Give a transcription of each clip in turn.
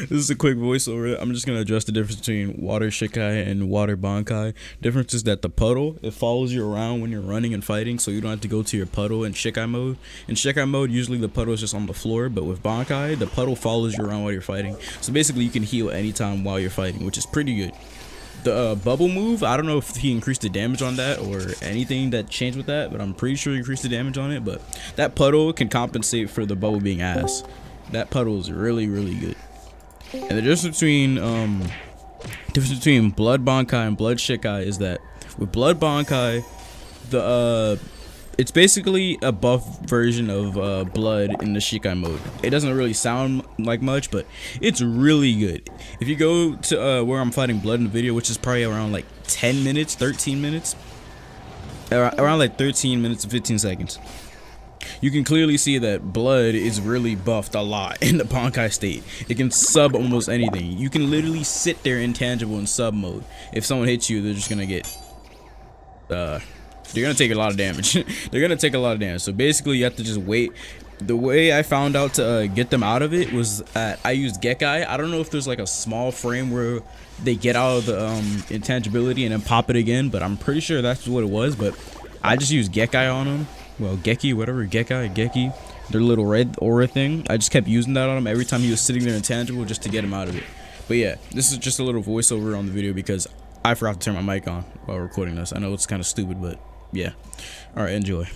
This is a quick voiceover. I'm just gonna address the difference between water Shikai and water Bankai. Difference is that the puddle, it follows you around when you're running and fighting, so you don't have to go to your puddle in Shikai mode. In Shikai mode, usually the puddle is just on the floor, but with Bankai, the puddle follows you around while you're fighting. So basically, you can heal anytime while you're fighting, which is pretty good. The bubble move, I don't know if he increased the damage on that or anything that changed with that, but I'm pretty sure he increased the damage on it. But that puddle can compensate for the bubble being ass. That puddle is really, really good. And the difference between Blood Bankai and Blood Shikai is that with Blood Bankai, it's basically a buff version of Blood in the Shikai mode. It doesn't really sound like much, but it's really good. If you go to where I'm fighting Blood in the video, which is probably around like 10 minutes, 13 minutes, around like 13 minutes and 15 seconds, you can clearly see that Blood is really buffed a lot in the Bankai state. It can sub almost anything. You can literally sit there intangible in sub mode. If someone hits you, they're just gonna get they're gonna take a lot of damage. They're gonna take a lot of damage. So basically, you have to just wait. The way I found out to get them out of it was I used Gekai. I don't know if there's like a small frame where they get out of the intangibility and then pop it again, but I'm pretty sure that's what it was. But I just used Gekai on them. Well, Geki, whatever, Geki, their little red aura thing. I just kept using that on him every time he was sitting there intangible just to get him out of it. But yeah, this is just a little voiceover on the video because I forgot to turn my mic on while recording this. I know it's kind of stupid, but yeah. All right, enjoy.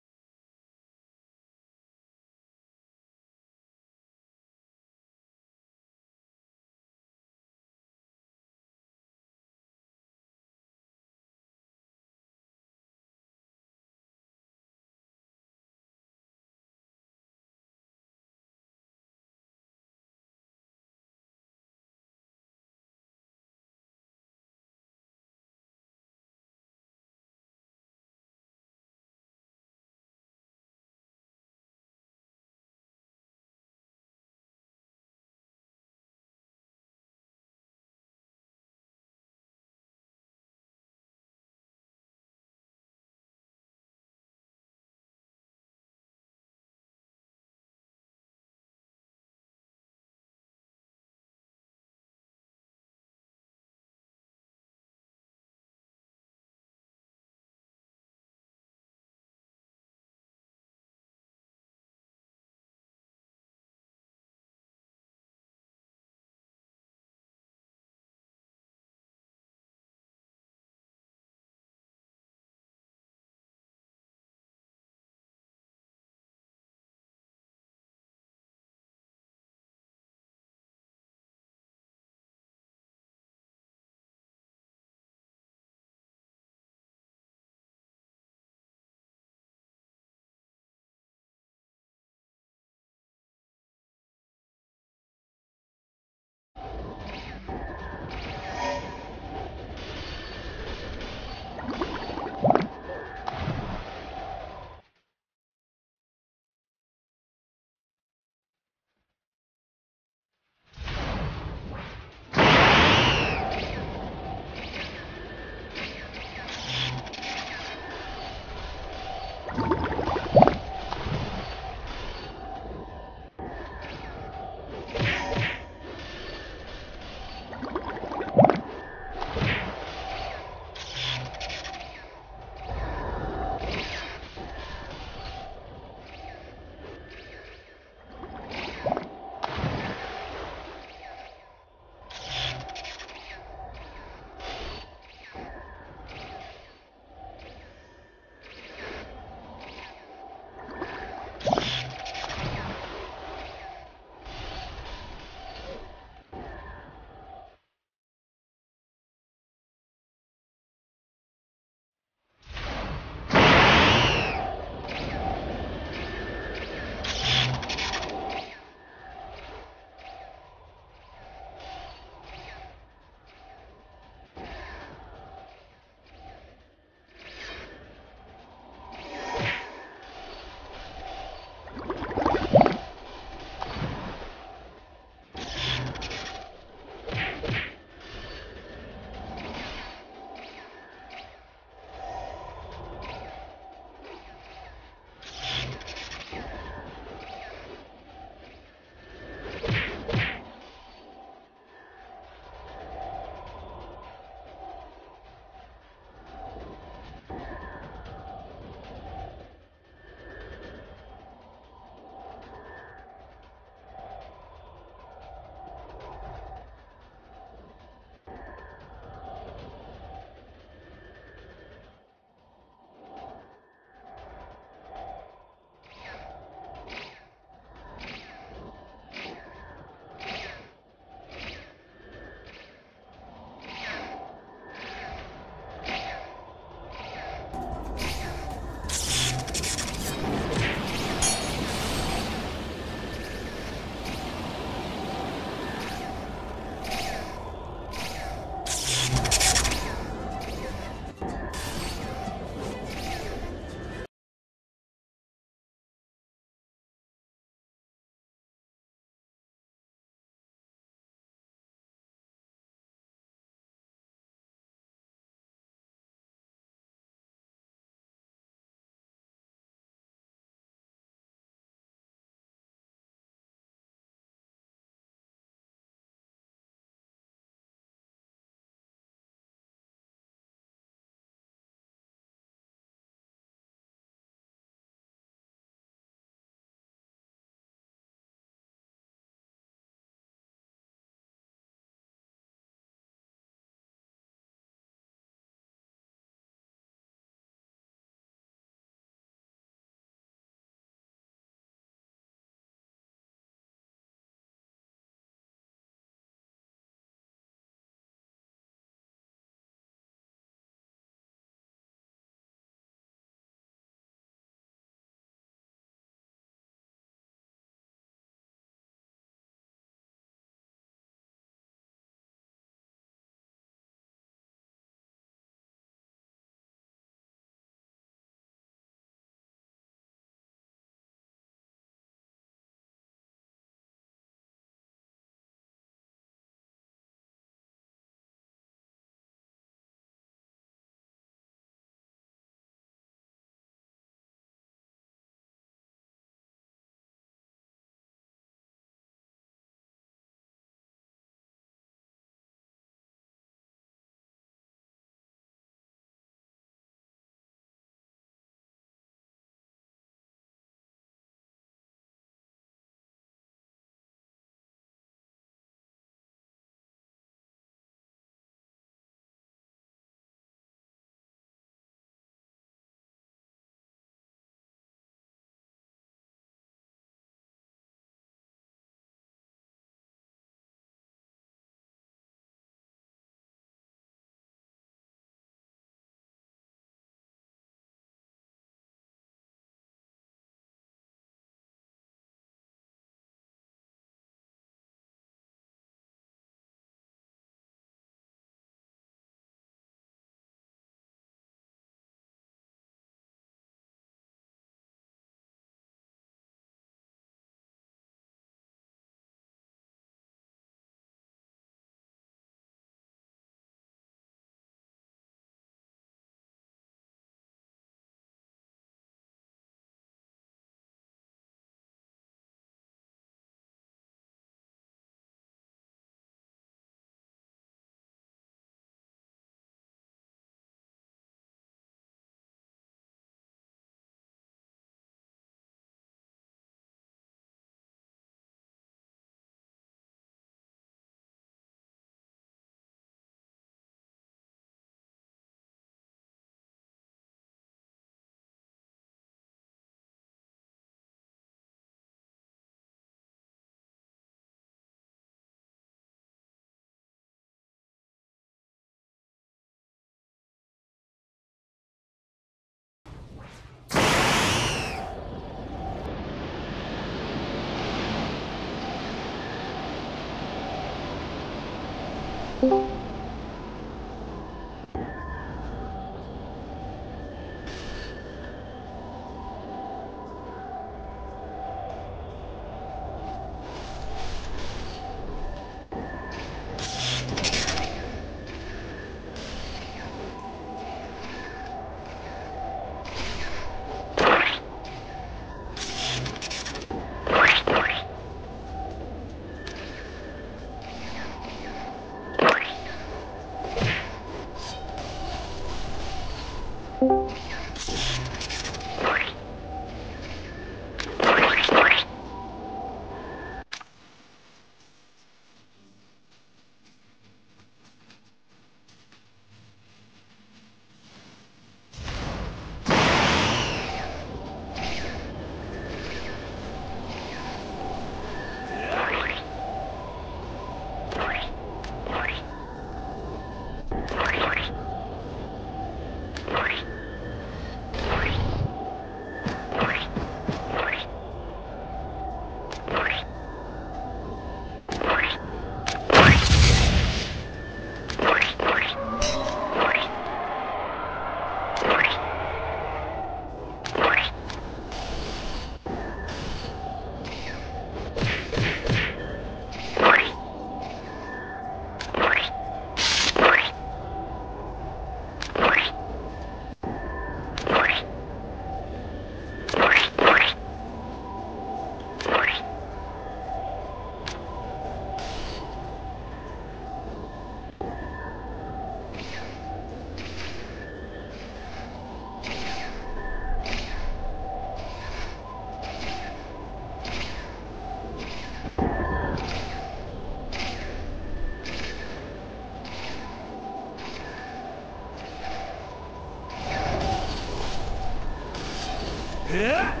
Yeah.